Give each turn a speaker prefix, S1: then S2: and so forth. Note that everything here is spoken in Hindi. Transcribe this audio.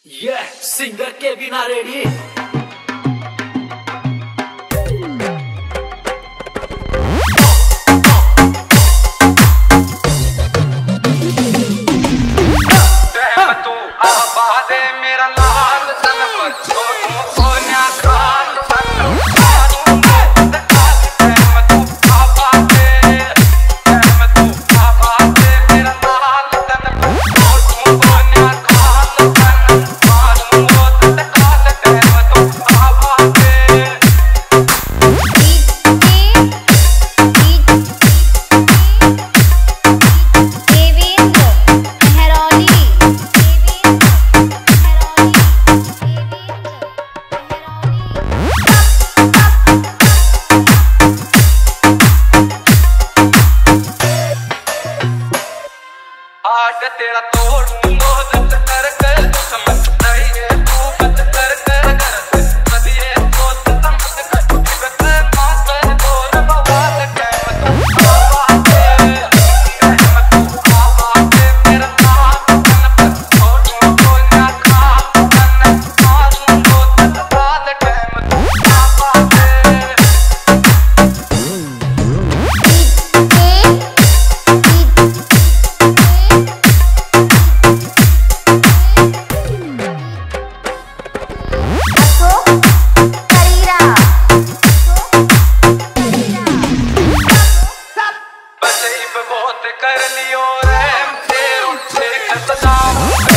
S1: ये सिंगर के बिना रेडी।
S2: मेरा लाल तन पर छोटू सोनिया खाल तेरा तोड़ मोहब्बत कर कर तू समझ नहीं है तू मत कर कर कर मदिए तो तम कर बिगत मातर बोल बवाल कहमत मेरा नाम तन पर छोटू सोनिया खाल तन मारूं तो तबाल कहमत बहुत कर लियो रे तेरे से खसना